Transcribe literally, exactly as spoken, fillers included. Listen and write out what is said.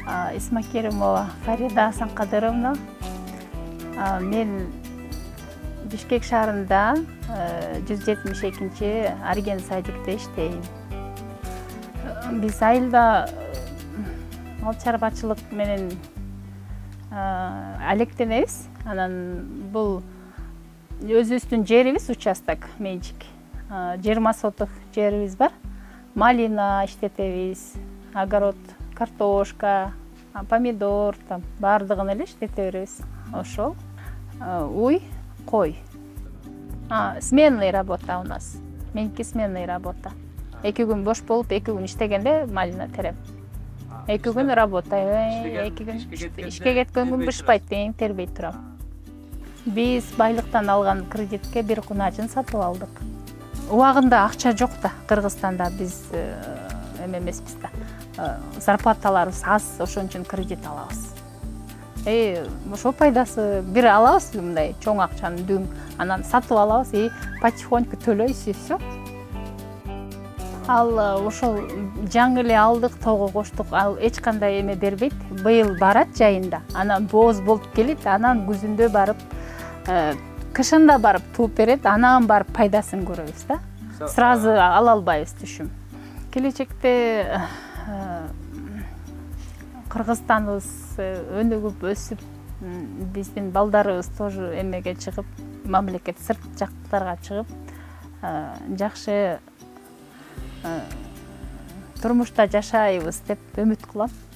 Исмакеримова Фарида Асанкадыровна. Мен Бишкек шаарында жүз жетимиш экинчи Арген садикте иштейм. Биз айылда мал чарбачылык менен алектенебиз. Анан бул өзүбүздүн жерибиз участок менчик. жыйырма соток жерибиз бар. Малина иштетебиз, огород, картошка, помидор, там бардыгын эле иштете беребиз. Ошол. Уй, кой. А, сменный работа у нас. Меники сменный работа. Эки күн бош болуп, эки күн иштегенде малина терем. Эки күн работайм, эки күн ишке кеткен күн бышпайт дейм, тербей турам. Биз байлыктан алган кредитке бир кунажын сатып алдык. Убагында акча жок да, Кыргызстанда биз эме эмеспиз да. Зарплаталарыбыз аз, ошон үчүн кредит алабыз. Э, ошо пайдасы бир алабыз мындай чоң акчаны дүң, анан сатып алабыз, и потихоньку төлөйбүз, и всё. Ал ошол жаңы эле алдык, тоого коштук, ал эч кандай эме бербейт. Быйыл барат жайында, анан бооз болуп келет, анан күзүндө барып, кышында барып тууп берет, анан барып пайдасын көрөбүз да. Сразу ала албайбыз түшүм. Келечекте Кыргызстаныбыз өнүгүп өсүп, биздин балдарыбыз тоже эмеге чыгып, мамлекет сырт жактарга чыгып, жакшы турмушта жашайбыз деп үмүт кылам.